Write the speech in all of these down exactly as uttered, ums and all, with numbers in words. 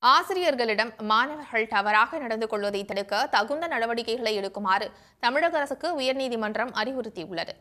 ஆசிரியர்களிடம் மாணவர்கள் தவறாக நடந்து கொள்வதை தடுக்க தகுந்த நடவடிக்கைகளை எடுக்குமாறு தமிழக அரசுக்கு உயர்நீதிமன்றம் அறிவுறுத்தியுள்ளது.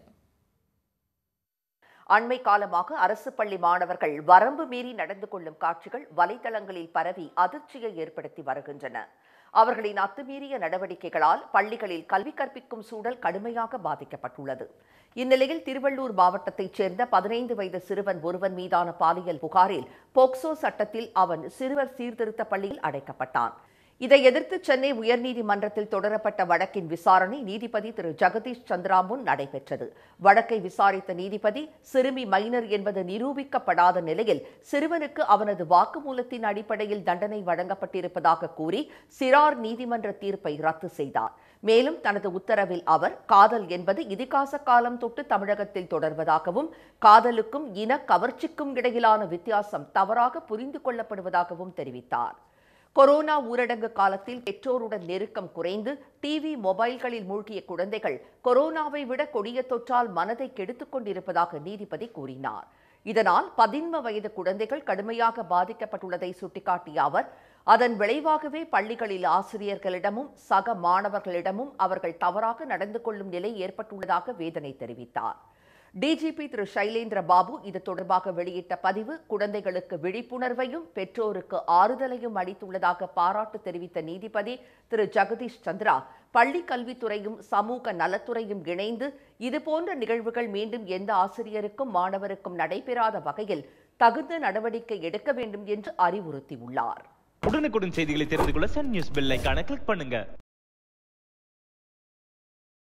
அண்மை காலமாக அரசு பள்ளி மாணவர்கள் வரம்பு மீறி நடந்து கொள்ளும் காட்சிகள் வலைதளங்களில் பரவி அதிர்ச்சியை ஏற்படுத்தி வருகின்றன. அவர்களின் அத்துமீறிய நடவடிக்கைகளால் பள்ளிகளில் கல்வி கற்பிக்கும் சூழல் கடுமையாக பாதிக்கப்பட்டுள்ளது. இந்நிலையில் திருவள்ளூர் மாவட்டத்தைச் சேர்ந்த பதினைந்து வயது சிறுவன் ஒருவன் மீதான பாலியல் புகாரில் போக்சோ சட்டத்தில் அவன் சிறுவர் சீர்திருத்த பள்ளியில் அடைக்கப்பட்டான். இதை எதிர்த்து சென்னை உயர்நீதிமன்றத்தில் தொடரப்பட்ட வழக்கின் விசாரணை நீதிபதி திரு ஜெகதீஷ் சந்திரா முன் நடைபெற்றது. வழக்கை விசாரித்த நீதிபதி சிறுமி மைனர் என்பது நிரூபிக்கப்படாத நிலையில் சிறுவனுக்கு அவனது வாக்குமூலத்தின் அடிப்படையில் தண்டனை வழங்கப்பட்டிருப்பதாக கூறி சிறார் நீதிமன்ற தீர்ப்பை ரத்து செய்தார். மேலும் தனது உத்தரவில் அவர் காதல் என்பது இதிகாச காலம் தொட்டு தமிழகத்தில் தொடர்வதாகவும் காதலுக்கும் இன கவர்ச்சிக்கும் இடையிலான வித்தியாசம் தவறாக புரிந்து கொள்ளப்படுவதாகவும் தெரிவித்தார். கொரோனா ஊரடங்கு காலத்தில் பெற்றோருடன் நெருக்கம் குறைந்து டிவி மொபைல்களில் மூழ்கிய குழந்தைகள் கொரோனாவை விட கொடிய தொற்றால் மனதை கெடுத்துக் கொண்டிருப்பதாக நீதிபதி கூறினார். இதனால் பதின்ம வயது குழந்தைகள் கடுமையாக பாதிக்கப்பட்டுள்ளதை சுட்டிக்காட்டிய அவர் அதன் விளைவாகவே பள்ளிகளில் ஆசிரியர்களிடமும் சக மாணவர்களிடமும் அவர்கள் தவறாக நடந்து கொள்ளும் நிலை ஏற்பட்டுள்ளதாக வேதனை தெரிவித்தார். டிஜிபி திரு சைலேந்திர பாபு இது தொடர்பாக வெளியிட்ட பதிவு குழந்தைகளுக்கு விழிப்புணர்வையும் பெற்றோருக்கு ஆறுதலையும் அளித்துள்ளதாக பாராட்டு தெரிவித்த நீதிபதி திரு ஜெகதீஷ் சந்திரா பள்ளி கல்வித்துறையும் சமூக நலத்துறையும் இணைந்து இதுபோன்ற நிகழ்வுகள் மீண்டும் எந்த ஆசிரியருக்கும் மாணவருக்கும் நடைபெறாத வகையில் தகுந்த நடவடிக்கை எடுக்க வேண்டும் என்று அறிவுறுத்தியுள்ளார். உடனுக்குடன் செய்திகளை தெரிந்து கொள்ள சன் நியூஸ் பெல் ஐகானை கிளிக் பண்ணுங்க.